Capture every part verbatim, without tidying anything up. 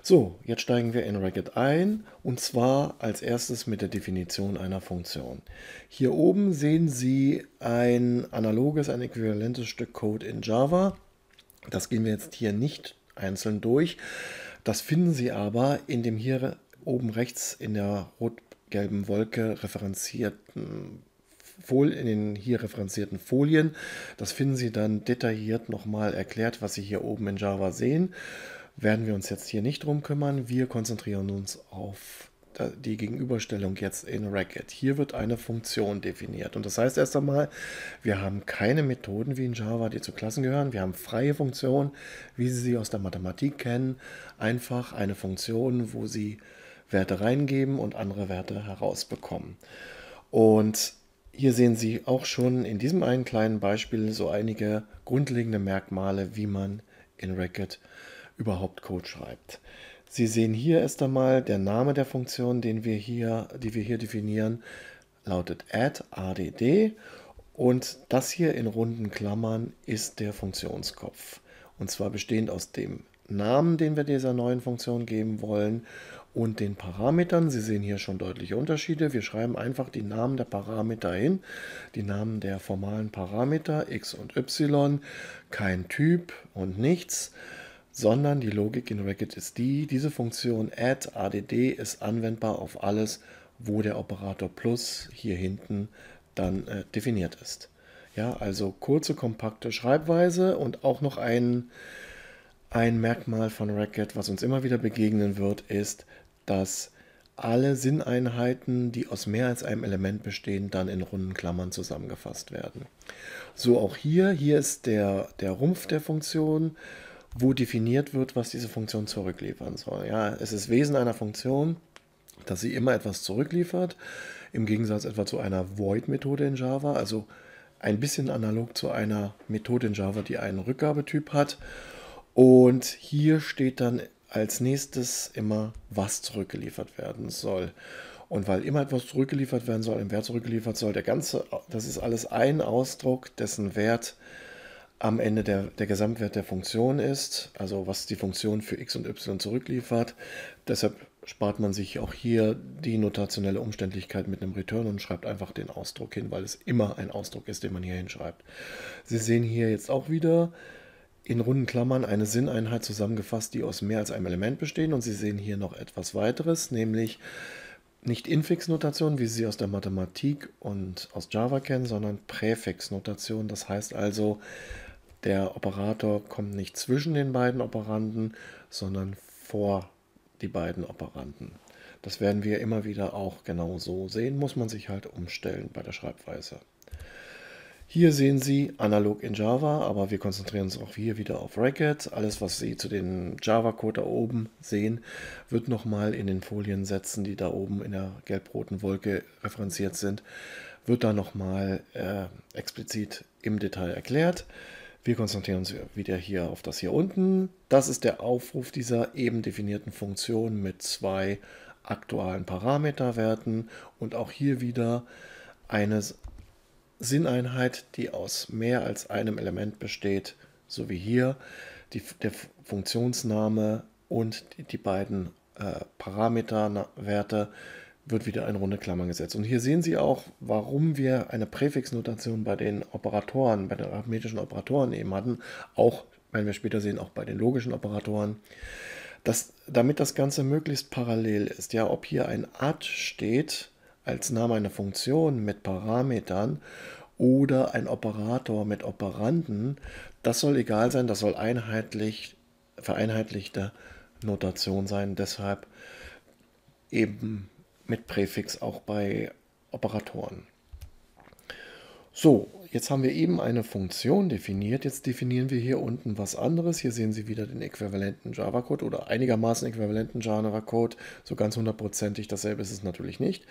So, jetzt steigen wir in Racket ein und zwar als erstes mit der Definition einer Funktion. Hier oben sehen Sie ein analoges, ein äquivalentes Stück Code in Java. Das gehen wir jetzt hier nicht einzeln durch. Das finden Sie aber in dem hier oben rechts in der rot-gelben Wolke referenzierten Folien, in den hier referenzierten Folien. Das finden Sie dann detailliert nochmal erklärt, was Sie hier oben in Java sehen. Werden wir uns jetzt hier nicht drum kümmern. Wir konzentrieren uns auf die Gegenüberstellung jetzt in Racket. Hier wird eine Funktion definiert. Und das heißt erst einmal, wir haben keine Methoden wie in Java, die zu Klassen gehören. Wir haben freie Funktionen, wie Sie sie aus der Mathematik kennen. Einfach eine Funktion, wo Sie Werte reingeben und andere Werte herausbekommen. Und hier sehen Sie auch schon in diesem einen kleinen Beispiel so einige grundlegende Merkmale, wie man in Racket überhaupt Code schreibt. Sie sehen hier erst einmal, der Name der Funktion, den wir hier, die wir hier definieren, lautet add, add, und das hier in runden Klammern ist der Funktionskopf. Und zwar bestehend aus dem Namen, den wir dieser neuen Funktion geben wollen, und den Parametern. Sie sehen hier schon deutliche Unterschiede. Wir schreiben einfach die Namen der Parameter hin, die Namen der formalen Parameter x und y, kein Typ und nichts, sondern die Logik in Racket ist die, diese Funktion add, add ist anwendbar auf alles, wo der Operator plus hier hinten dann äh, definiert ist. Ja, also kurze, kompakte Schreibweise und auch noch ein, ein Merkmal von Racket, was uns immer wieder begegnen wird, ist, dass alle Sinneinheiten, die aus mehr als einem Element bestehen, dann in runden Klammern zusammengefasst werden. So auch hier, hier ist der, der Rumpf der Funktion, wo definiert wird, was diese Funktion zurückliefern soll. Ja, es ist Wesen einer Funktion, dass sie immer etwas zurückliefert, im Gegensatz etwa zu einer Void-Methode in Java, also ein bisschen analog zu einer Methode in Java, die einen Rückgabetyp hat. Und hier steht dann als nächstes immer, was zurückgeliefert werden soll. Und weil immer etwas zurückgeliefert werden soll, ein Wert zurückgeliefert soll, der ganze, das ist alles ein Ausdruck, dessen Wert am Ende der, der Gesamtwert der Funktion ist, also was die Funktion für x und y zurückliefert. Deshalb spart man sich auch hier die notationelle Umständlichkeit mit einem Return und schreibt einfach den Ausdruck hin, weil es immer ein Ausdruck ist, den man hier hinschreibt. Sie sehen hier jetzt auch wieder in runden Klammern eine Sinneinheit zusammengefasst, die aus mehr als einem Element bestehen. Und Sie sehen hier noch etwas weiteres, nämlich nicht Infix-Notation, wie Sie sie aus der Mathematik und aus Java kennen, sondern Präfix-Notation. Das heißt also, der Operator kommt nicht zwischen den beiden Operanden, sondern vor die beiden Operanden. Das werden wir immer wieder auch genau so sehen, muss man sich halt umstellen bei der Schreibweise. Hier sehen Sie analog in Java, aber wir konzentrieren uns auch hier wieder auf Racket. Alles, was Sie zu den Java-Code da oben sehen, wird nochmal in den Foliensätzen, die da oben in der gelb-roten Wolke referenziert sind, wird da nochmal äh, explizit im Detail erklärt. Wir konzentrieren uns wieder hier auf das hier unten. Das ist der Aufruf dieser eben definierten Funktion mit zwei aktuellen Parameterwerten und auch hier wieder eine Sinneinheit, die aus mehr als einem Element besteht, so wie hier die, der Funktionsname und die, die beiden äh, Parameterwerte, wird wieder in runde Klammern gesetzt. Und hier sehen Sie auch, warum wir eine Präfixnotation bei den Operatoren, bei den arithmetischen Operatoren eben hatten, auch, wenn wir später sehen, auch bei den logischen Operatoren, dass, damit das Ganze möglichst parallel ist. Ja, ob hier ein add steht als Name einer Funktion mit Parametern oder ein Operator mit Operanden, das soll egal sein, das soll einheitlich, vereinheitlichte Notation sein, deshalb eben mit Präfix auch bei Operatoren. So, jetzt haben wir eben eine Funktion definiert. Jetzt definieren wir hier unten was anderes. Hier sehen Sie wieder den äquivalenten Java-Code oder einigermaßen äquivalenten Java-Code. So ganz hundertprozentig dasselbe ist es natürlich nicht.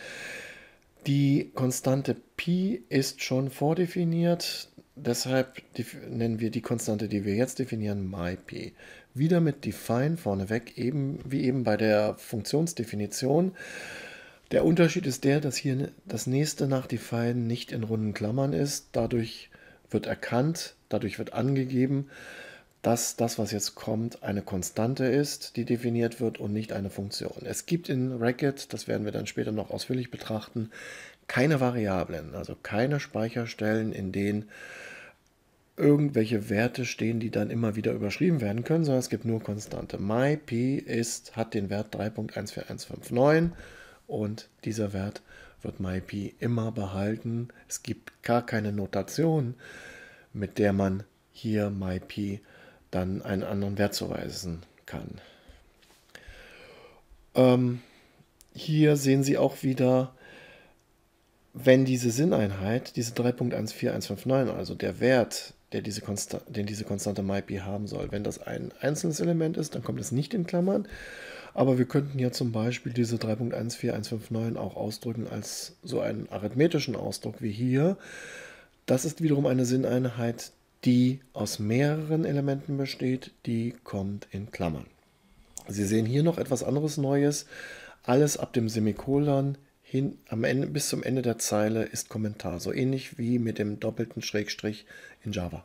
Die Konstante Pi ist schon vordefiniert. Deshalb nennen wir die Konstante, die wir jetzt definieren, myPi. Wieder mit define vorneweg, eben, wie eben bei der Funktionsdefinition. Der Unterschied ist der, dass hier das nächste nach define nicht in runden Klammern ist. Dadurch wird erkannt, dadurch wird angegeben, dass das, was jetzt kommt, eine Konstante ist, die definiert wird und nicht eine Funktion. Es gibt in Racket, das werden wir dann später noch ausführlich betrachten, keine Variablen, also keine Speicherstellen, in denen irgendwelche Werte stehen, die dann immer wieder überschrieben werden können, sondern es gibt nur Konstante. myp ist, hat den Wert drei Punkt eins vier eins fünf neun und dieser Wert wird myp immer behalten. Es gibt gar keine Notation, mit der man hier myp dann einen anderen Wert zuweisen kann. Ähm, hier sehen Sie auch wieder, wenn diese Sinneinheit, diese drei Punkt eins vier eins fünf neun, also der Wert, der diese den diese Konstante myp haben soll, wenn das ein einzelnes Element ist, dann kommt es nicht in Klammern. Aber wir könnten ja zum Beispiel diese drei Punkt eins vier eins fünf neun auch ausdrücken als so einen arithmetischen Ausdruck wie hier. Das ist wiederum eine Sinneinheit, die aus mehreren Elementen besteht, die kommt in Klammern. Sie sehen hier noch etwas anderes Neues. Alles ab dem Semikolon hin, am Ende, bis zum Ende der Zeile ist Kommentar, so ähnlich wie mit dem doppelten Schrägstrich in Java.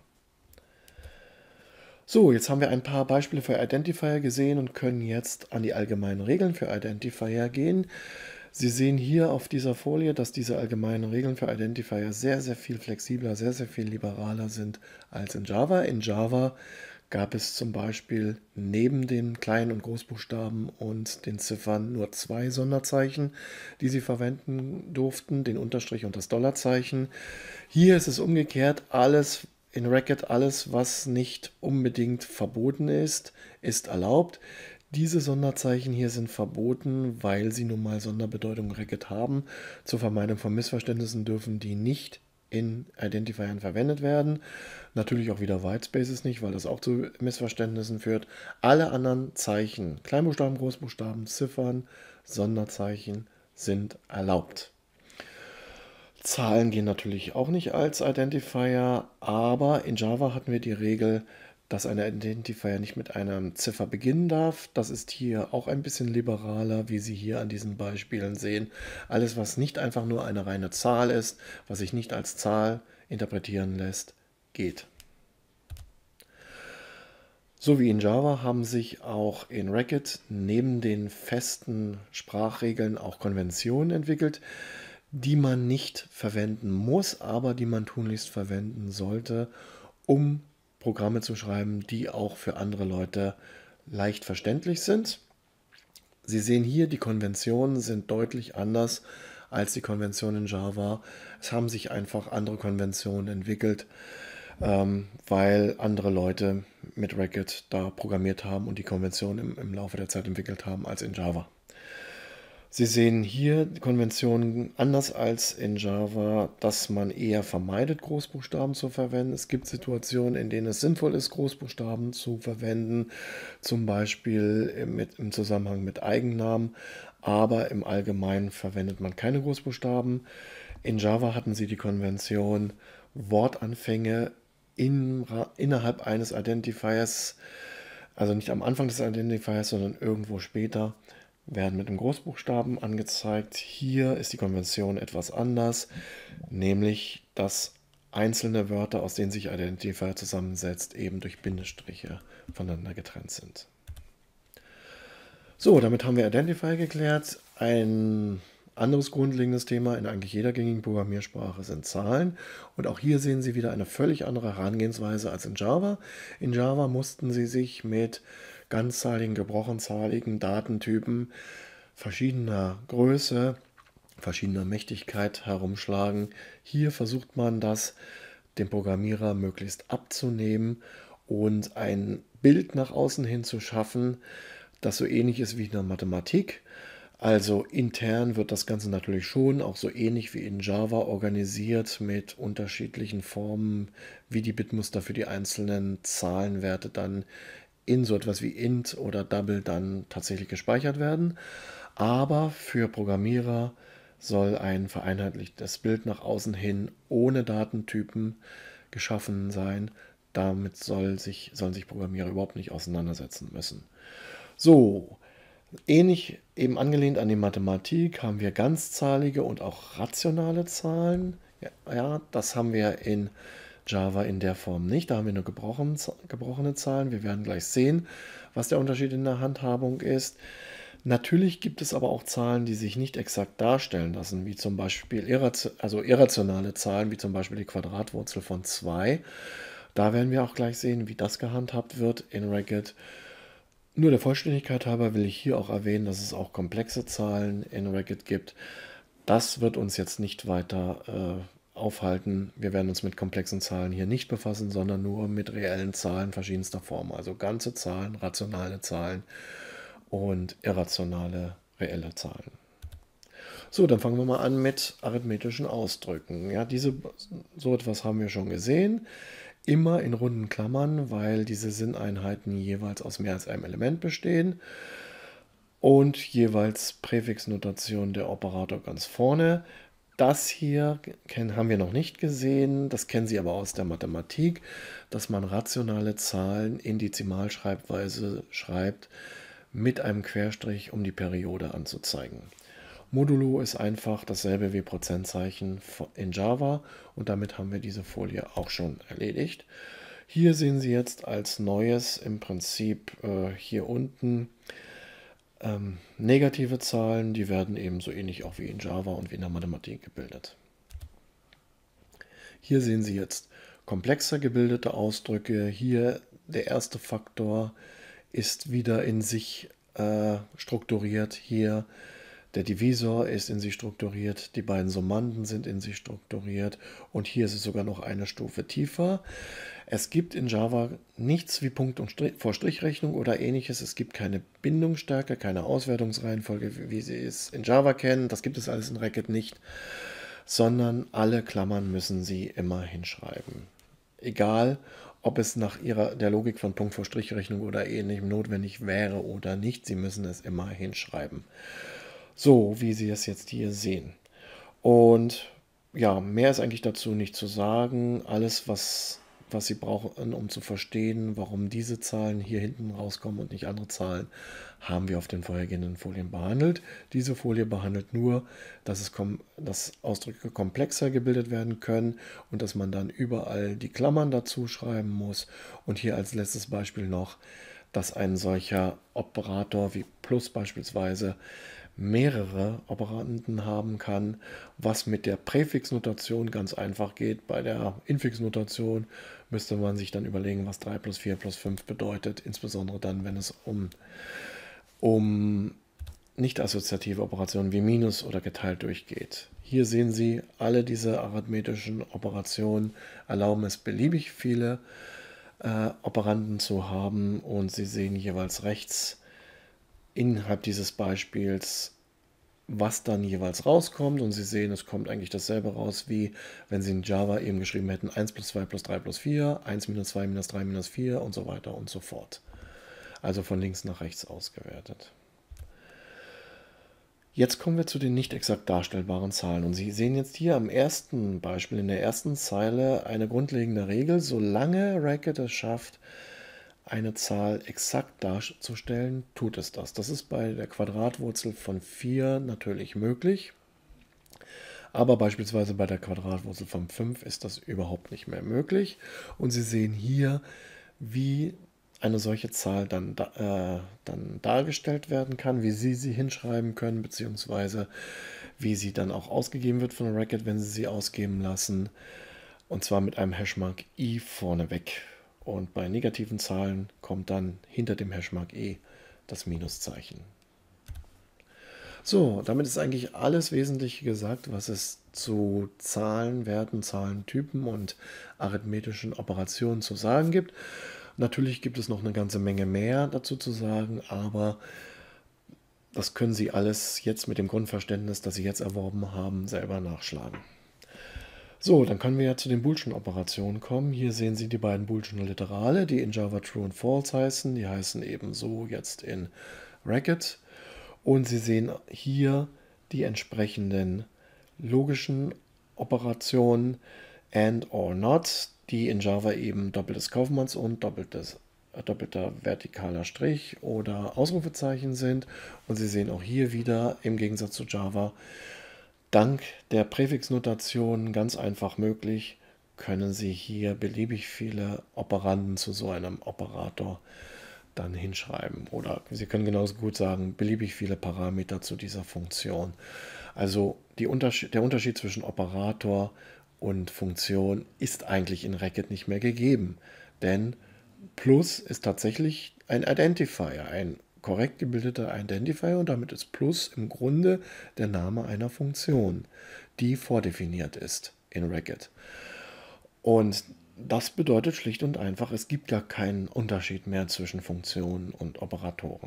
So, jetzt haben wir ein paar Beispiele für Identifier gesehen und können jetzt an die allgemeinen Regeln für Identifier gehen. Sie sehen hier auf dieser Folie, dass diese allgemeinen Regeln für Identifier sehr, sehr viel flexibler, sehr, sehr viel liberaler sind als in Java. In Java gab es zum Beispiel neben den Klein- und Großbuchstaben und den Ziffern nur zwei Sonderzeichen, die Sie verwenden durften, den Unterstrich und das Dollarzeichen. Hier ist es umgekehrt, alles in Racket, alles, was nicht unbedingt verboten ist, ist erlaubt. Diese Sonderzeichen hier sind verboten, weil sie nun mal Sonderbedeutung Racket haben. Zur Vermeidung von Missverständnissen dürfen die nicht in Identifiern verwendet werden. Natürlich auch wieder Whitespaces nicht, weil das auch zu Missverständnissen führt. Alle anderen Zeichen, Kleinbuchstaben, Großbuchstaben, Ziffern, Sonderzeichen sind erlaubt. Zahlen gehen natürlich auch nicht als Identifier, aber in Java hatten wir die Regel, dass ein Identifier nicht mit einer Ziffer beginnen darf. Das ist hier auch ein bisschen liberaler, wie Sie hier an diesen Beispielen sehen. Alles, was nicht einfach nur eine reine Zahl ist, was sich nicht als Zahl interpretieren lässt, geht. So wie in Java haben sich auch in Racket neben den festen Sprachregeln auch Konventionen entwickelt, die man nicht verwenden muss, aber die man tunlichst verwenden sollte, um Programme zu schreiben, die auch für andere Leute leicht verständlich sind. Sie sehen hier, die Konventionen sind deutlich anders als die Konventionen in Java. Es haben sich einfach andere Konventionen entwickelt, ähm, weil andere Leute mit Racket da programmiert haben und die Konvention im, im Laufe der Zeit entwickelt haben als in Java. Sie sehen hier die Konventionen anders als in Java, dass man eher vermeidet, Großbuchstaben zu verwenden. Es gibt Situationen, in denen es sinnvoll ist, Großbuchstaben zu verwenden, zum Beispiel mit, im Zusammenhang mit Eigennamen, aber im Allgemeinen verwendet man keine Großbuchstaben. In Java hatten sie die Konvention, Wortanfänge in, innerhalb eines Identifiers, also nicht am Anfang des Identifiers, sondern irgendwo später, werden mit einem Großbuchstaben angezeigt. Hier ist die Konvention etwas anders, nämlich dass einzelne Wörter, aus denen sich Identifier zusammensetzt, eben durch Bindestriche voneinander getrennt sind. So, damit haben wir Identifier geklärt. Ein anderes grundlegendes Thema in eigentlich jeder gängigen Programmiersprache sind Zahlen. Und auch hier sehen Sie wieder eine völlig andere Herangehensweise als in Java. In Java mussten Sie sich mit ganzzahligen, gebrochenzahligen Datentypen verschiedener Größe, verschiedener Mächtigkeit herumschlagen. Hier versucht man das dem Programmierer möglichst abzunehmen und ein Bild nach außen hin zu schaffen, das so ähnlich ist wie in der Mathematik. Also intern wird das Ganze natürlich schon auch so ähnlich wie in Java organisiert mit unterschiedlichen Formen, wie die Bitmuster für die einzelnen Zahlenwerte dann in so etwas wie int oder double dann tatsächlich gespeichert werden. Aber für Programmierer soll ein vereinheitlichtes Bild nach außen hin ohne Datentypen geschaffen sein. Damit soll sich, sollen sich Programmierer überhaupt nicht auseinandersetzen müssen. So, ähnlich eben angelehnt an die Mathematik haben wir ganzzahlige und auch rationale Zahlen. Ja, ja, das haben wir in Java in der Form nicht. Da haben wir nur gebrochen, gebrochene Zahlen. Wir werden gleich sehen, was der Unterschied in der Handhabung ist. Natürlich gibt es aber auch Zahlen, die sich nicht exakt darstellen lassen, wie zum Beispiel irration, also irrationale Zahlen, wie zum Beispiel die Quadratwurzel von zwei. Da werden wir auch gleich sehen, wie das gehandhabt wird in Racket. Nur der Vollständigkeit halber will ich hier auch erwähnen, dass es auch komplexe Zahlen in Racket gibt. Das wird uns jetzt nicht weiter äh, aufhalten. Wir werden uns mit komplexen Zahlen hier nicht befassen, sondern nur mit reellen Zahlen verschiedenster Formen. Also ganze Zahlen, rationale Zahlen und irrationale, reelle Zahlen. So, dann fangen wir mal an mit arithmetischen Ausdrücken. Ja, diese, so etwas haben wir schon gesehen. Immer in runden Klammern, weil diese Sinneinheiten jeweils aus mehr als einem Element bestehen. Und jeweils Präfixnotation der Operator ganz vorne. Das hier haben wir noch nicht gesehen, das kennen Sie aber aus der Mathematik, dass man rationale Zahlen in Dezimalschreibweise schreibt mit einem Querstrich, um die Periode anzuzeigen. Modulo ist einfach dasselbe wie Prozentzeichen in Java und damit haben wir diese Folie auch schon erledigt. Hier sehen Sie jetzt als Neues im Prinzip äh, hier unten ähm, negative Zahlen, die werden ebenso ähnlich auch wie in Java und wie in der Mathematik gebildet. Hier sehen Sie jetzt komplexer gebildete Ausdrücke. Hier der erste Faktor ist wieder in sich äh, strukturiert. Hier der Divisor ist in sich strukturiert, die beiden Summanden sind in sich strukturiert und hier ist es sogar noch eine Stufe tiefer. Es gibt in Java nichts wie Punkt- und Strich, vor Strichrechnung oder ähnliches. Es gibt keine Bindungsstärke, keine Auswertungsreihenfolge, wie Sie es in Java kennen. Das gibt es alles in Racket nicht, sondern alle Klammern müssen Sie immer hinschreiben. Egal, ob es nach ihrer, der Logik von Punkt vor Strichrechnung oder ähnlichem notwendig wäre oder nicht. Sie müssen es immer hinschreiben. So, wie Sie es jetzt hier sehen. Und ja, mehr ist eigentlich dazu nicht zu sagen. Alles, was, was Sie brauchen, um zu verstehen, warum diese Zahlen hier hinten rauskommen und nicht andere Zahlen, haben wir auf den vorhergehenden Folien behandelt. Diese Folie behandelt nur, dass, es kom dass Ausdrücke komplexer gebildet werden können und dass man dann überall die Klammern dazu schreiben muss. Und hier als letztes Beispiel noch, dass ein solcher Operator wie Plus beispielsweise mehrere Operanden haben kann, was mit der Präfixnotation ganz einfach geht. Bei der Infixnotation müsste man sich dann überlegen, was drei plus vier plus fünf bedeutet, insbesondere dann, wenn es um, um nicht assoziative Operationen wie Minus oder geteilt durchgeht. Hier sehen Sie, alle diese arithmetischen Operationen erlauben es beliebig viele äh, Operanden zu haben und Sie sehen jeweils rechts innerhalb dieses Beispiels, was dann jeweils rauskommt und Sie sehen, es kommt eigentlich dasselbe raus, wie wenn Sie in Java eben geschrieben hätten eins plus zwei plus drei plus vier, eins minus zwei minus drei minus vier und so weiter und so fort. Also von links nach rechts ausgewertet. Jetzt kommen wir zu den nicht exakt darstellbaren Zahlen und Sie sehen jetzt hier am ersten Beispiel in der ersten Zeile eine grundlegende Regel: Solange Racket es schafft, eine Zahl exakt darzustellen, tut es das. Das ist bei der Quadratwurzel von vier natürlich möglich, aber beispielsweise bei der Quadratwurzel von fünf ist das überhaupt nicht mehr möglich. Und Sie sehen hier, wie eine solche Zahl dann, äh, dann dargestellt werden kann, wie Sie sie hinschreiben können, beziehungsweise wie sie dann auch ausgegeben wird von Racket, wenn Sie sie ausgeben lassen, und zwar mit einem Hashmark i vorneweg. Und bei negativen Zahlen kommt dann hinter dem Hashmark e das Minuszeichen. So, damit ist eigentlich alles Wesentliche gesagt, was es zu Zahlen, Werten, Zahlentypen und arithmetischen Operationen zu sagen gibt. Natürlich gibt es noch eine ganze Menge mehr dazu zu sagen, aber das können Sie alles jetzt mit dem Grundverständnis, das Sie jetzt erworben haben, selber nachschlagen. So, dann können wir ja zu den Boolschen Operationen kommen. Hier sehen Sie die beiden Boolschen Literale, die in Java True und False heißen. Die heißen ebenso jetzt in Racket. Und Sie sehen hier die entsprechenden logischen Operationen and or not, die in Java eben doppeltes Kaufmanns- und doppeltes, äh, doppelter vertikaler Strich oder Ausrufezeichen sind. Und Sie sehen auch hier wieder im Gegensatz zu Java, dank der Präfixnotation ganz einfach möglich, können Sie hier beliebig viele Operanden zu so einem Operator dann hinschreiben. Oder Sie können genauso gut sagen, beliebig viele Parameter zu dieser Funktion. Also die Unterschied, der Unterschied zwischen Operator und Funktion ist eigentlich in Racket nicht mehr gegeben. Denn Plus ist tatsächlich ein Identifier, ein korrekt gebildeter Identifier, und damit ist Plus im Grunde der Name einer Funktion, die vordefiniert ist in Racket. Und das bedeutet schlicht und einfach, es gibt gar keinen Unterschied mehr zwischen Funktionen und Operatoren.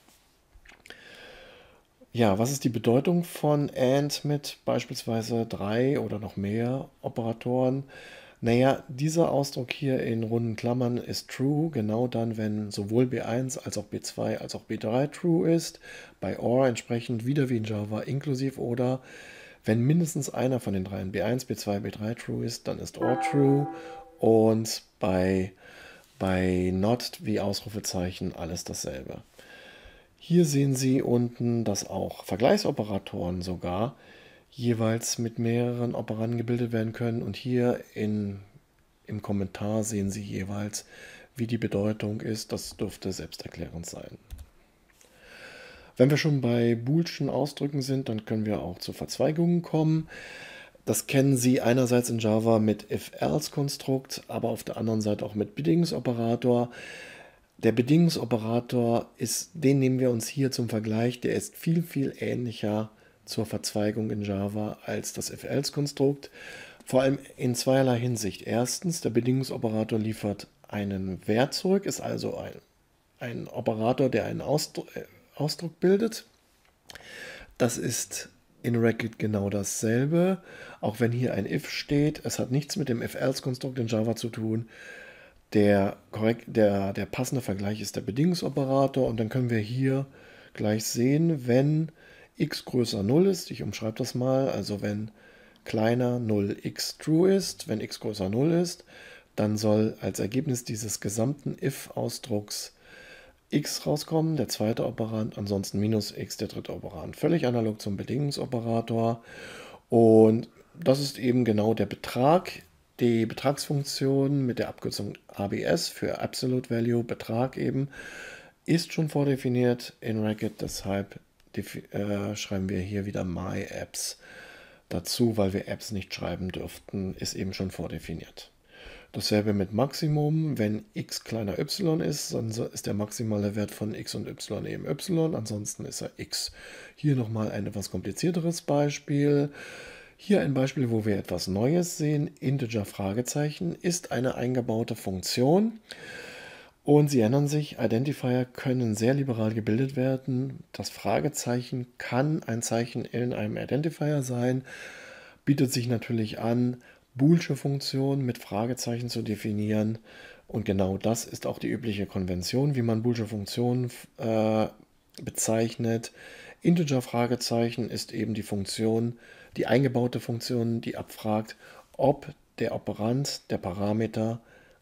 Ja, was ist die Bedeutung von AND mit beispielsweise drei oder noch mehr Operatoren? Naja, dieser Ausdruck hier in runden Klammern ist true, genau dann, wenn sowohl B eins als auch B zwei als auch B drei true ist. Bei or entsprechend wieder wie in Java inklusiv oder. Wenn mindestens einer von den dreien B eins, B zwei, B drei true ist, dann ist or true. Und bei, bei not wie Ausrufezeichen alles dasselbe. Hier sehen Sie unten, dass auch Vergleichsoperatoren sogar jeweils mit mehreren Operanden gebildet werden können. Und hier in, im Kommentar sehen Sie jeweils, wie die Bedeutung ist. Das dürfte selbsterklärend sein. Wenn wir schon bei boolschen Ausdrücken sind, dann können wir auch zu Verzweigungen kommen. Das kennen Sie einerseits in Java mit if-else-Konstrukt, aber auf der anderen Seite auch mit Bedingungsoperator. Der Bedingungsoperator ist, den nehmen wir uns hier zum Vergleich, der ist viel, viel ähnlicher zur Verzweigung in Java als das if-else-Konstrukt. Vor allem in zweierlei Hinsicht. Erstens, der Bedingungsoperator liefert einen Wert zurück, ist also ein, ein Operator, der einen Ausdruck, äh, Ausdruck bildet. Das ist in Racket genau dasselbe, auch wenn hier ein if steht. Es hat nichts mit dem if-else-Konstrukt in Java zu tun. Der, korrekt, der, der passende Vergleich ist der Bedingungsoperator, und dann können wir hier gleich sehen, wenn x größer null ist, ich umschreibe das mal, also wenn kleiner null x true ist, wenn x größer null ist, dann soll als Ergebnis dieses gesamten if-Ausdrucks x rauskommen, der zweite Operand, ansonsten minus x, der dritte Operand. Völlig analog zum Bedingungsoperator, und das ist eben genau der Betrag. Die Betragsfunktion mit der Abkürzung A B S für Absolute Value, Betrag eben, ist schon vordefiniert in Racket, deshalb äh, schreiben wir hier wieder myApps dazu, weil wir Apps nicht schreiben dürften, ist eben schon vordefiniert. Dasselbe mit Maximum, wenn x kleiner y ist, dann ist der maximale Wert von x und y eben y, ansonsten ist er x. Hier nochmal ein etwas komplizierteres Beispiel. Hier ein Beispiel, wo wir etwas Neues sehen. Integer Fragezeichen ist eine eingebaute Funktion. Und Sie erinnern sich, Identifier können sehr liberal gebildet werden. Das Fragezeichen kann ein Zeichen in einem Identifier sein, bietet sich natürlich an, boolsche Funktionen mit Fragezeichen zu definieren. Und genau das ist auch die übliche Konvention, wie man boolsche Funktionen äh, bezeichnet. Integer-Fragezeichen ist eben die Funktion, die eingebaute Funktion, die abfragt, ob der Operand, der Parameter,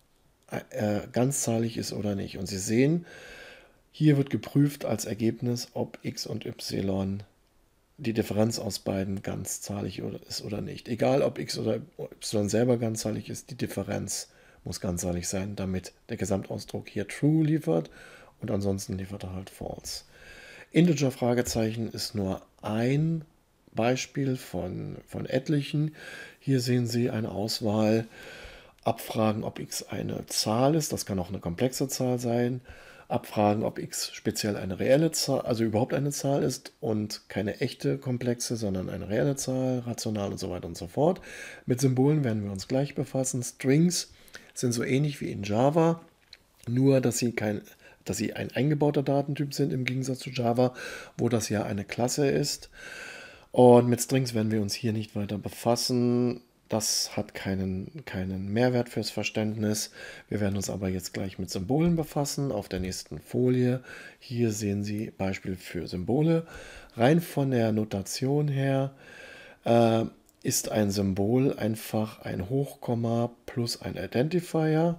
äh, ganzzahlig ist oder nicht. Und Sie sehen, hier wird geprüft als Ergebnis, ob x und y, die Differenz aus beiden, ganzzahlig ist oder nicht. Egal, ob x oder y selber ganzzahlig ist, die Differenz muss ganzzahlig sein, damit der Gesamtausdruck hier true liefert, und ansonsten liefert er halt false. Integer-Fragezeichen ist nur ein Beispiel von, von etlichen. Hier sehen Sie eine Auswahl. Abfragen, ob x eine Zahl ist, das kann auch eine komplexe Zahl sein. Abfragen, ob x speziell eine reelle Zahl, also überhaupt eine Zahl ist und keine echte komplexe, sondern eine reelle Zahl, rational und so weiter und so fort. Mit Symbolen werden wir uns gleich befassen. Strings sind so ähnlich wie in Java, nur dass sie kein dass sie ein eingebauter Datentyp sind im Gegensatz zu Java, wo das ja eine Klasse ist. Und mit Strings werden wir uns hier nicht weiter befassen. Das hat keinen, keinen Mehrwert fürs Verständnis. Wir werden uns aber jetzt gleich mit Symbolen befassen auf der nächsten Folie. Hier sehen Sie Beispiel für Symbole. Rein von der Notation her äh, ist ein Symbol einfach ein Hochkomma plus ein Identifier.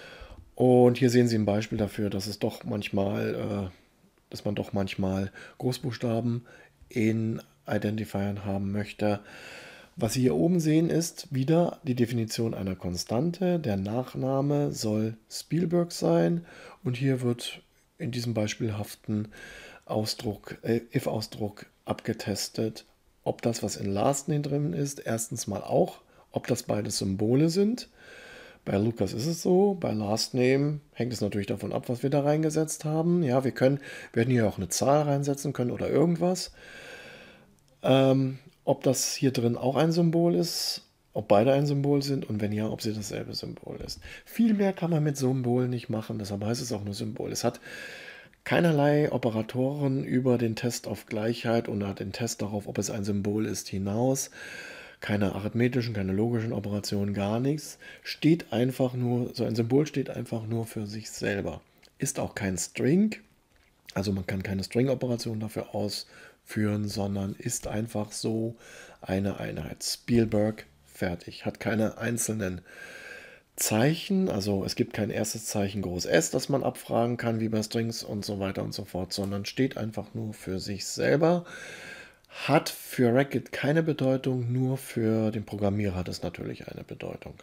Und hier sehen Sie ein Beispiel dafür, dass es doch manchmal, äh, dass man doch manchmal Großbuchstaben in Identifiern haben möchte. Was Sie hier oben sehen, ist wieder die Definition einer Konstante. Der Nachname soll Spielberg sein und hier wird in diesem beispielhaften Ausdruck, äh, if-Ausdruck abgetestet, ob das, was in last name drin ist, erstens mal auch, ob das beides Symbole sind. Bei Lukas ist es so, bei last name hängt es natürlich davon ab, was wir da reingesetzt haben. Ja, wir können, wir werden hier auch eine Zahl reinsetzen können oder irgendwas. Ähm, ob das hier drin auch ein Symbol ist, ob beide ein Symbol sind und wenn ja, ob sie dasselbe Symbol ist. Viel mehr kann man mit Symbolen nicht machen, deshalb heißt es auch nur Symbol. Es hat keinerlei Operatoren über den Test auf Gleichheit oder den Test darauf, ob es ein Symbol ist, hinaus. Keine arithmetischen, keine logischen Operationen, gar nichts. Steht einfach nur, so ein Symbol steht einfach nur für sich selber. Ist auch kein String, also man kann keine String-Operation dafür ausführen, sondern ist einfach so eine Einheit. Spielberg, fertig. Hat keine einzelnen Zeichen, also es gibt kein erstes Zeichen groß S, das man abfragen kann, wie bei Strings und so weiter und so fort, sondern steht einfach nur für sich selber. Hat für Racket keine Bedeutung, nur für den Programmierer hat es natürlich eine Bedeutung.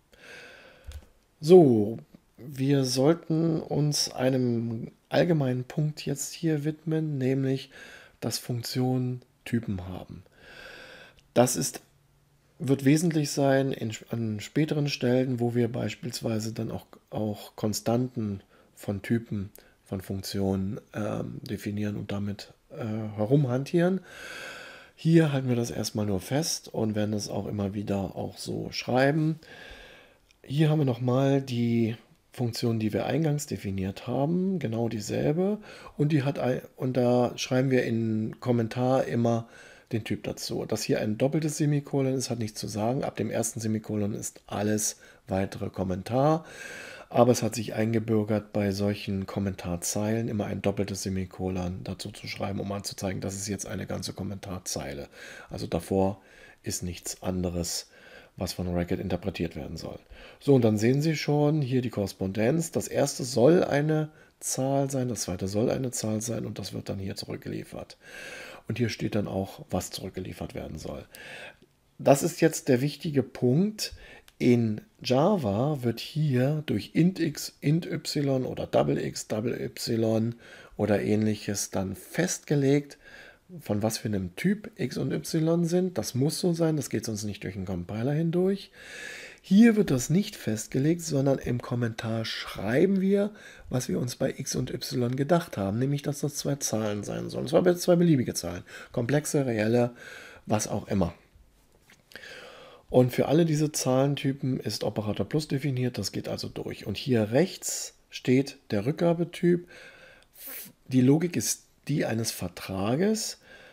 So, wir sollten uns einem allgemeinen Punkt jetzt hier widmen, nämlich, dass Funktionen Typen haben. Das ist, wird wesentlich sein in, an späteren Stellen, wo wir beispielsweise dann auch, auch Konstanten von Typen von Funktionen ähm, definieren und damit äh, herumhantieren. Hier halten wir das erstmal nur fest und werden es auch immer wieder auch so schreiben. Hier haben wir nochmal die Funktion, die wir eingangs definiert haben, genau dieselbe. Und, die hat ein, und da schreiben wir in Kommentar immer den Typ dazu. Dass hier ein doppeltes Semikolon ist, hat nichts zu sagen. Ab dem ersten Semikolon ist alles weitere Kommentar. Aber es hat sich eingebürgert, bei solchen Kommentarzeilen immer ein doppeltes Semikolon dazu zu schreiben, um anzuzeigen, das ist jetzt eine ganze Kommentarzeile. Also davor ist nichts anderes, was von Racket interpretiert werden soll. So, und dann sehen Sie schon hier die Korrespondenz. Das erste soll eine Zahl sein, das zweite soll eine Zahl sein und das wird dann hier zurückgeliefert. Und hier steht dann auch, was zurückgeliefert werden soll. Das ist jetzt der wichtige Punkt. In Java wird hier durch int x, int y oder double x, double y oder ähnliches dann festgelegt, von was für einem Typ x und y sind. Das muss so sein, das geht sonst nicht durch den Compiler hindurch. Hier wird das nicht festgelegt, sondern im Kommentar schreiben wir, was wir uns bei x und y gedacht haben, nämlich, dass das zwei Zahlen sein sollen. Das waren zwei beliebige Zahlen, komplexe, reelle, was auch immer. Und für alle diese Zahlentypen ist Operator Plus definiert, das geht also durch. Und hier rechts steht der Rückgabetyp. Die Logik ist die eines Vertrages.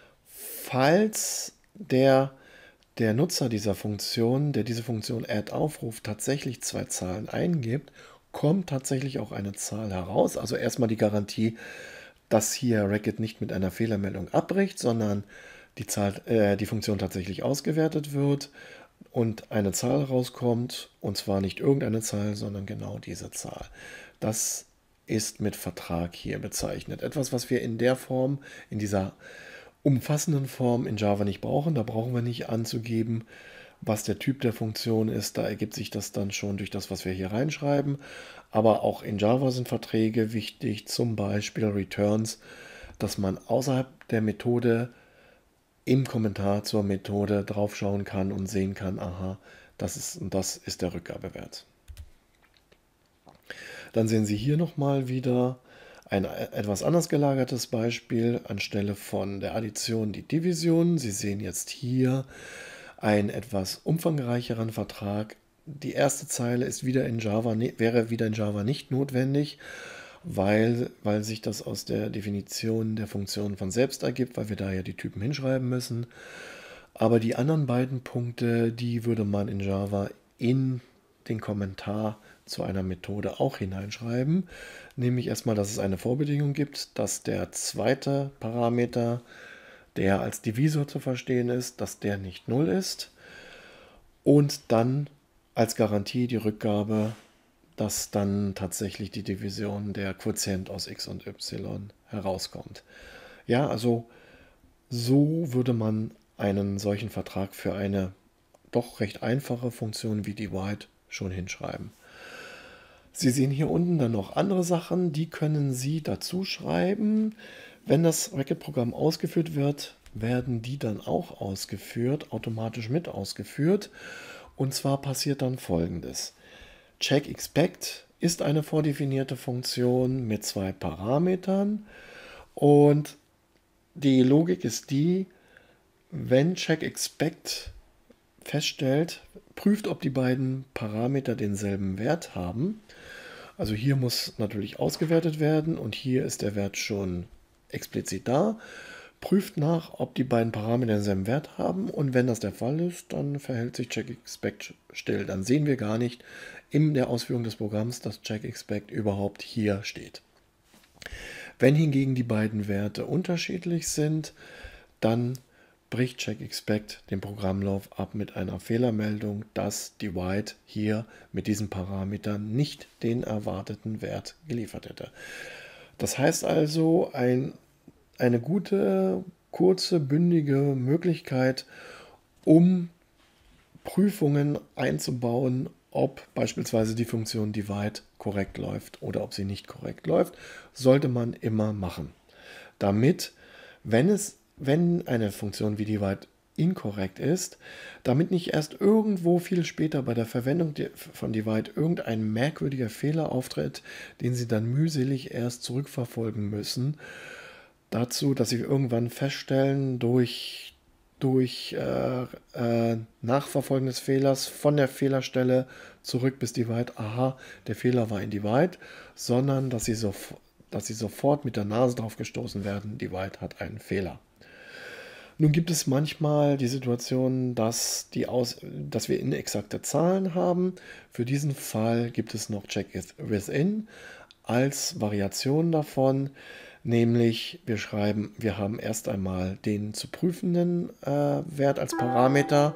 Falls der, der Nutzer dieser Funktion, der diese Funktion add aufruft, tatsächlich zwei Zahlen eingibt, kommt tatsächlich auch eine Zahl heraus. Also erstmal die Garantie, dass hier Racket nicht mit einer Fehlermeldung abbricht, sondern die, Zahl, äh, die Funktion tatsächlich ausgewertet wird und eine Zahl rauskommt, und zwar nicht irgendeine Zahl, sondern genau diese Zahl. Das ist mit Vertrag hier bezeichnet. Etwas, was wir in der Form, in dieser umfassenden Form in Java nicht brauchen. Da brauchen wir nicht anzugeben, was der Typ der Funktion ist. Da ergibt sich das dann schon durch das, was wir hier reinschreiben. Aber auch in Java sind Verträge wichtig, zum Beispiel Returns, dass man außerhalb der Methode im Kommentar zur Methode draufschauen kann und sehen kann, aha, das ist, das ist der Rückgabewert. Dann sehen Sie hier nochmal wieder ein etwas anders gelagertes Beispiel anstelle von der Addition die Division. Sie sehen jetzt hier einen etwas umfangreicheren Vertrag. Die erste Zeile ist wieder in Java, wäre wieder in Java nicht notwendig, weil, weil sich das aus der Definition der Funktion von selbst ergibt, weil wir da ja die Typen hinschreiben müssen. Aber die anderen beiden Punkte, die würde man in Java in den Kommentar zu einer Methode auch hineinschreiben. Nämlich erstmal, dass es eine Vorbedingung gibt, dass der zweite Parameter, der als Divisor zu verstehen ist, dass der nicht null ist. Und dann als Garantie die Rückgabe, dass dann tatsächlich die Division der Quotient aus x und y herauskommt. Ja, also so würde man einen solchen Vertrag für eine doch recht einfache Funktionen wie divide schon hinschreiben. Sie sehen hier unten dann noch andere Sachen, die können Sie dazu schreiben. Wenn das Racket-Programm ausgeführt wird, werden die dann auch ausgeführt, automatisch mit ausgeführt. Und zwar passiert dann Folgendes. CheckExpect ist eine vordefinierte Funktion mit zwei Parametern und die Logik ist die, wenn CheckExpect feststellt, prüft, ob die beiden Parameter denselben Wert haben. Also hier muss natürlich ausgewertet werden und hier ist der Wert schon explizit da. Prüft nach, ob die beiden Parameter denselben Wert haben und wenn das der Fall ist, dann verhält sich CheckExpect still. Dann sehen wir gar nicht in der Ausführung des Programms, dass CheckExpect überhaupt hier steht. Wenn hingegen die beiden Werte unterschiedlich sind, dann bricht CheckExpect den Programmlauf ab mit einer Fehlermeldung, dass divide hier mit diesen Parametern nicht den erwarteten Wert geliefert hätte. Das heißt also, ein, eine gute, kurze, bündige Möglichkeit, um Prüfungen einzubauen, ob beispielsweise die Funktion divide korrekt läuft oder ob sie nicht korrekt läuft, sollte man immer machen. Damit, wenn es wenn eine Funktion wie divide inkorrekt ist, damit nicht erst irgendwo viel später bei der Verwendung von divide irgendein merkwürdiger Fehler auftritt, den Sie dann mühselig erst zurückverfolgen müssen, dazu, dass Sie irgendwann feststellen, durch, durch äh, äh, Nachverfolgen des Fehlers von der Fehlerstelle zurück bis divide, aha, der Fehler war in divide, sondern dass Sie, so, dass Sie sofort mit der Nase drauf gestoßen werden, divide hat einen Fehler. Nun gibt es manchmal die Situation, dass, die Aus, dass wir inexakte Zahlen haben. Für diesen Fall gibt es noch CheckWithin als Variation davon, nämlich wir schreiben, wir haben erst einmal den zu prüfenden äh, Wert als Parameter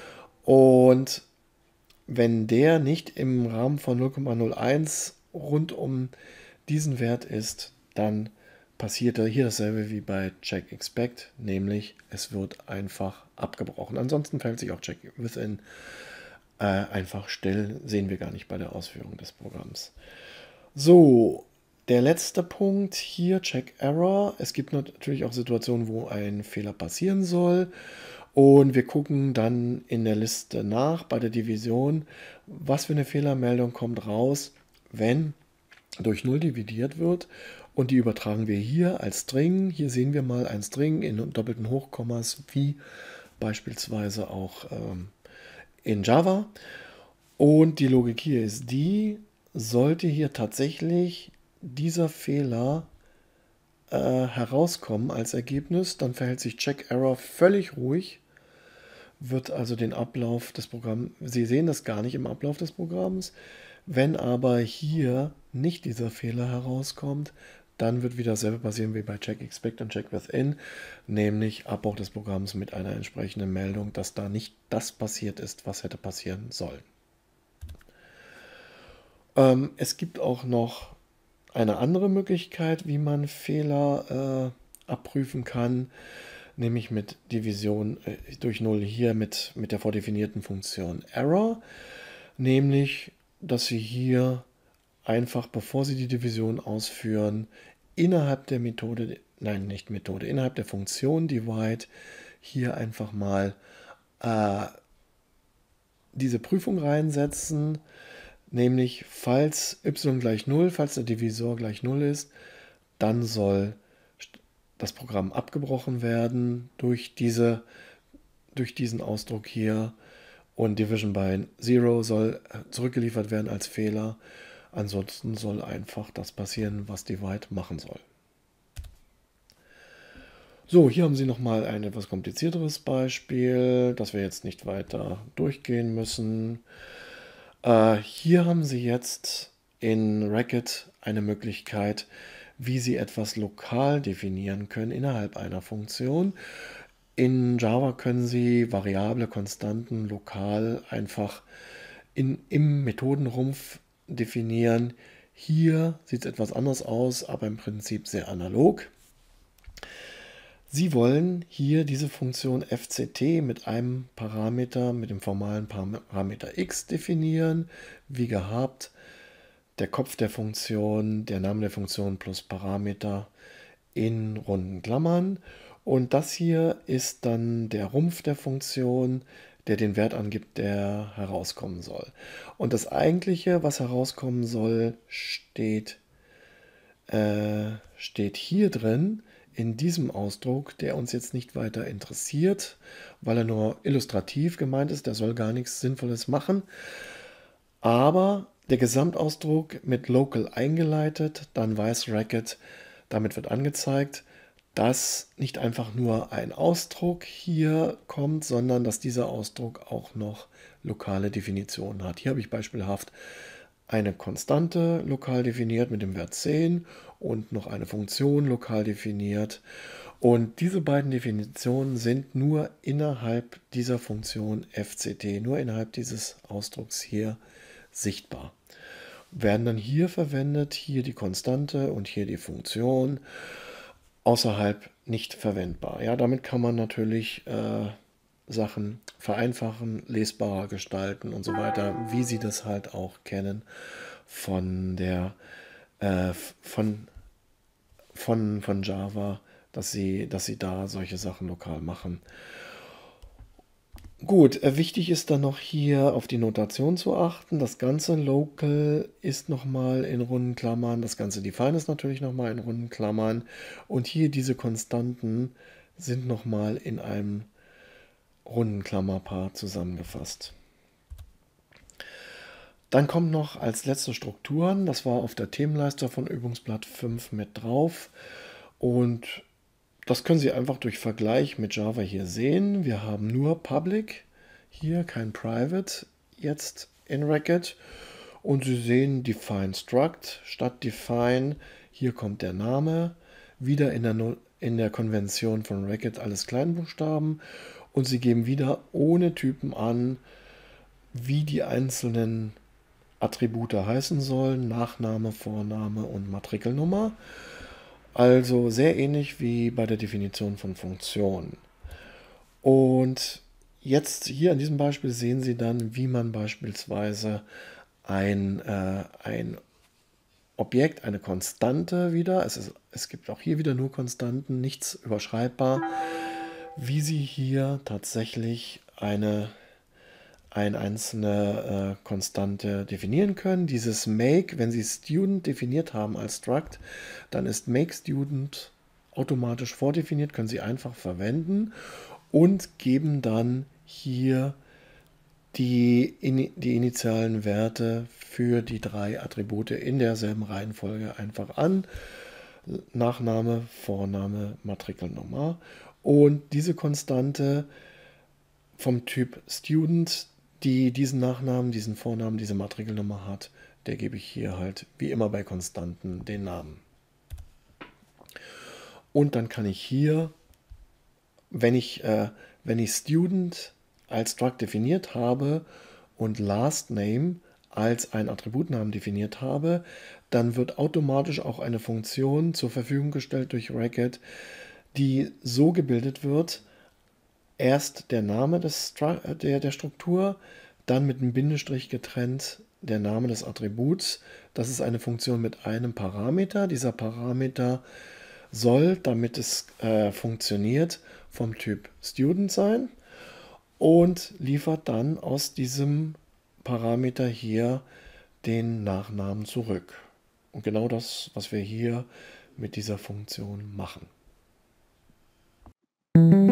und wenn der nicht im Rahmen von null Komma null eins rund um diesen Wert ist, dann passiert hier dasselbe wie bei CheckExpect, nämlich es wird einfach abgebrochen. Ansonsten verhält sich auch CheckWithin äh, einfach still, sehen wir gar nicht bei der Ausführung des Programms. So, der letzte Punkt hier, CheckError. Es gibt natürlich auch Situationen, wo ein Fehler passieren soll. Und wir gucken dann in der Liste nach bei der Division, was für eine Fehlermeldung kommt raus, wenn durch null dividiert wird. Und die übertragen wir hier als String. Hier sehen wir mal ein String in doppelten Hochkommas, wie beispielsweise auch ähm, in Java. Und die Logik hier ist die, sollte hier tatsächlich dieser Fehler äh, herauskommen als Ergebnis, dann verhält sich CheckError völlig ruhig, wird also den Ablauf des Programms, Sie sehen das gar nicht im Ablauf des Programms. Wenn aber hier nicht dieser Fehler herauskommt, dann wird wieder dasselbe passieren wie bei CheckExpect und CheckWithin, nämlich Abbruch des Programms mit einer entsprechenden Meldung, dass da nicht das passiert ist, was hätte passieren sollen. Ähm, es gibt auch noch eine andere Möglichkeit, wie man Fehler äh, abprüfen kann, nämlich mit Division äh, durch null hier mit, mit der vordefinierten Funktion Error, nämlich, dass Sie hier einfach, bevor Sie die Division ausführen, innerhalb der Methode, nein, nicht Methode, innerhalb der Funktion divide hier einfach mal äh, diese Prüfung reinsetzen, nämlich falls y gleich null, falls der Divisor gleich null ist, dann soll das Programm abgebrochen werden durch, diese, durch diesen Ausdruck hier und Division by Zero soll zurückgeliefert werden als Fehler. Ansonsten soll einfach das passieren, was divide machen soll. So, hier haben Sie nochmal ein etwas komplizierteres Beispiel, das wir jetzt nicht weiter durchgehen müssen. Äh, hier haben Sie jetzt in Racket eine Möglichkeit, wie Sie etwas lokal definieren können innerhalb einer Funktion. In Java können Sie Variable, Konstanten lokal einfach in, im Methodenrumpf definieren. Hier sieht es etwas anders aus, aber im Prinzip sehr analog. Sie wollen hier diese Funktion F C T mit einem Parameter, mit dem formalen Parameter x definieren, wie gehabt. Der Kopf der Funktion, der Name der Funktion plus Parameter in runden Klammern. Und das hier ist dann der Rumpf der Funktion, der den Wert angibt, der herauskommen soll. Und das eigentliche, was herauskommen soll, steht, äh, steht hier drin, in diesem Ausdruck, der uns jetzt nicht weiter interessiert, weil er nur illustrativ gemeint ist, der soll gar nichts Sinnvolles machen. Aber der Gesamtausdruck mit local eingeleitet, dann weiß Racket, damit wird angezeigt, dass nicht einfach nur ein Ausdruck hier kommt, sondern dass dieser Ausdruck auch noch lokale Definitionen hat. Hier habe ich beispielhaft eine Konstante lokal definiert mit dem Wert zehn und noch eine Funktion lokal definiert. Und diese beiden Definitionen sind nur innerhalb dieser Funktion F C T, nur innerhalb dieses Ausdrucks hier sichtbar. Werden dann hier verwendet, hier die Konstante und hier die Funktion, außerhalb nicht verwendbar. Ja, damit kann man natürlich äh, Sachen vereinfachen, lesbarer gestalten und so weiter, wie Sie das halt auch kennen von der äh, von, von, von Java, dass sie, dass sie da solche Sachen lokal machen. Gut, äh, wichtig ist dann noch hier auf die Notation zu achten. Das ganze Local ist nochmal in runden Klammern, das ganze Define ist natürlich nochmal in runden Klammern und hier diese Konstanten sind nochmal in einem runden Klammerpaar zusammengefasst. Dann kommt noch als letzte Strukturen, das war auf der Themenleiste von Übungsblatt fünf mit drauf und das können Sie einfach durch Vergleich mit Java hier sehen. Wir haben nur Public, hier kein Private, jetzt in Racket. Und Sie sehen Define Struct statt Define. Hier kommt der Name, wieder in der, no in der Konvention von Racket alles Kleinbuchstaben. Und Sie geben wieder ohne Typen an, wie die einzelnen Attribute heißen sollen, Nachname, Vorname und Matrikelnummer. Also sehr ähnlich wie bei der Definition von Funktionen. Und jetzt hier an diesem Beispiel sehen Sie dann, wie man beispielsweise ein, äh, ein Objekt, eine Konstante wieder, es, ist, es gibt auch hier wieder nur Konstanten, nichts überschreibbar, wie Sie hier tatsächlich eine eine einzelne äh, Konstante definieren können. Dieses make, wenn Sie Student definiert haben als Struct, dann ist make Student automatisch vordefiniert, können Sie einfach verwenden und geben dann hier die, in, die initialen Werte für die drei Attribute in derselben Reihenfolge einfach an. Nachname, Vorname, Matrikelnummer. Und diese Konstante vom Typ Student, die diesen Nachnamen, diesen Vornamen, diese Matrikelnummer hat, der gebe ich hier halt wie immer bei Konstanten den Namen. Und dann kann ich hier, wenn ich, äh, wenn ich Student als Struct definiert habe und Last Name als ein Attributnamen definiert habe, dann wird automatisch auch eine Funktion zur Verfügung gestellt durch Racket, die so gebildet wird, erst der Name des, der, der Struktur, dann mit einem Bindestrich getrennt der Name des Attributs. Das ist eine Funktion mit einem Parameter. Dieser Parameter soll, damit es äh, funktioniert, vom Typ Student sein und liefert dann aus diesem Parameter hier den Nachnamen zurück. Und genau das, was wir hier mit dieser Funktion machen.